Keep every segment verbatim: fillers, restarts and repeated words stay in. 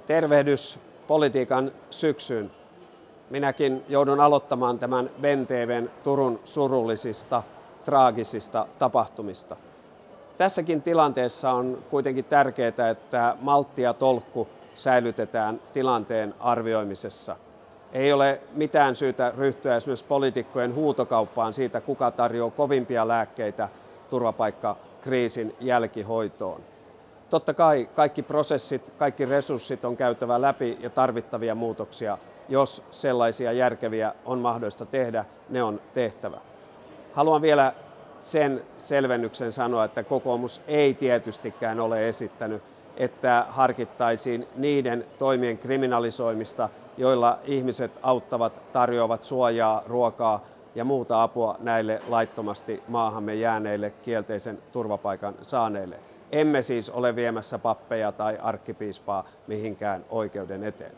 Tervehdys politiikan syksyyn. Minäkin joudun aloittamaan tämän B N T V:n Turun surullisista, traagisista tapahtumista. Tässäkin tilanteessa on kuitenkin tärkeää, että maltti ja tolkku säilytetään tilanteen arvioimisessa. Ei ole mitään syytä ryhtyä esimerkiksi poliitikkojen huutokauppaan siitä, kuka tarjoaa kovimpia lääkkeitä turvapaikkakriisin jälkihoitoon. Totta kai kaikki prosessit, kaikki resurssit on käytävä läpi ja tarvittavia muutoksia, jos sellaisia järkeviä on mahdollista tehdä, ne on tehtävä. Haluan vielä sen selvennyksen sanoa, että kokoomus ei tietystikään ole esittänyt, että harkittaisiin niiden toimien kriminalisoimista, joilla ihmiset auttavat, tarjoavat suojaa, ruokaa ja muuta apua näille laittomasti maahamme jääneille kielteisen turvapaikan saaneille. Emme siis ole viemässä pappeja tai arkkipiispaa mihinkään oikeuden eteen.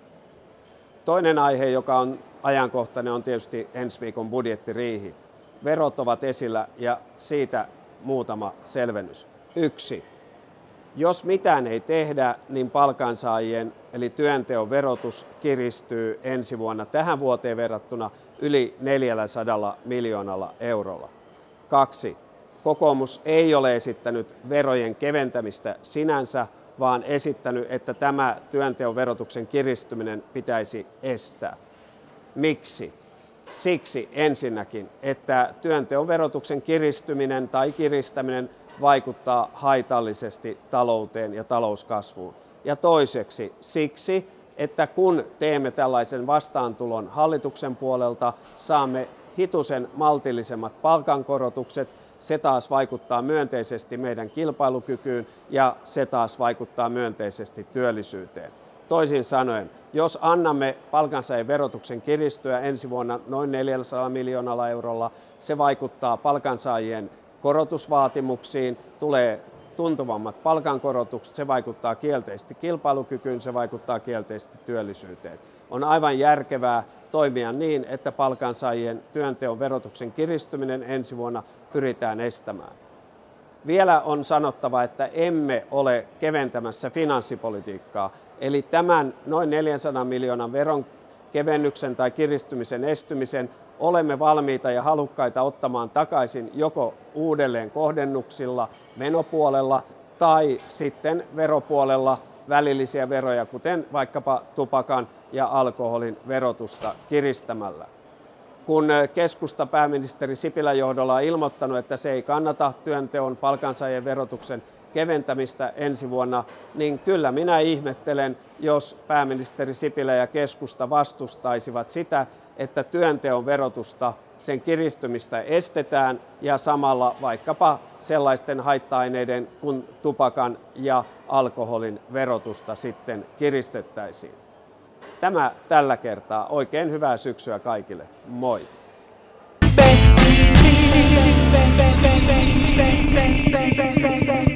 Toinen aihe, joka on ajankohtainen, on tietysti ensi viikon budjettiriihi. Verot ovat esillä ja siitä muutama selvennys. Yksi. Jos mitään ei tehdä, niin palkansaajien eli työnteon verotus kiristyy ensi vuonna tähän vuoteen verrattuna yli neljäsataa miljoonalla eurolla. Kaksi. Kokoomus ei ole esittänyt verojen keventämistä sinänsä, vaan esittänyt, että tämä työnteon verotuksen kiristyminen pitäisi estää. Miksi? Siksi ensinnäkin, että työnteon verotuksen kiristyminen tai kiristäminen vaikuttaa haitallisesti talouteen ja talouskasvuun. Ja toiseksi siksi, että kun teemme tällaisen vastaantulon hallituksen puolelta, saamme hitusen maltillisemmat palkankorotukset, se taas vaikuttaa myönteisesti meidän kilpailukykyyn ja se taas vaikuttaa myönteisesti työllisyyteen. Toisin sanoen, jos annamme palkansaajien verotuksen kiristyä ensi vuonna noin neljäsataa miljoonalla eurolla, se vaikuttaa palkansaajien korotusvaatimuksiin, tulee tuntuvammat palkankorotukset, se vaikuttaa kielteisesti kilpailukykyyn, se vaikuttaa kielteisesti työllisyyteen. On aivan järkevää toimia niin, että palkansaajien työnteon verotuksen kiristyminen ensi vuonna pyritään estämään. Vielä on sanottava, että emme ole keventämässä finanssipolitiikkaa, eli tämän noin neljänsadan miljoonan veron kevennyksen tai kiristymisen estymisen olemme valmiita ja halukkaita ottamaan takaisin joko uudelleen kohdennuksilla menopuolella tai sitten veropuolella välillisiä veroja, kuten vaikkapa tupakan ja alkoholin verotusta kiristämällä. Kun keskusta pääministeri Sipilän johdolla on ilmoittanut, että se ei kannata työnteon palkansaajien verotuksen keventämistä ensi vuonna, niin kyllä minä ihmettelen, jos pääministeri Sipilä ja keskusta vastustaisivat sitä, että työnteon verotusta, sen kiristymistä estetään ja samalla vaikkapa sellaisten haitta-aineiden kuin tupakan ja alkoholin verotusta sitten kiristettäisiin. Tämä tällä kertaa. Oikein hyvää syksyä kaikille. Moi! Bang, bang, bang, bang, bang, bang, bang, bang, bang, bang.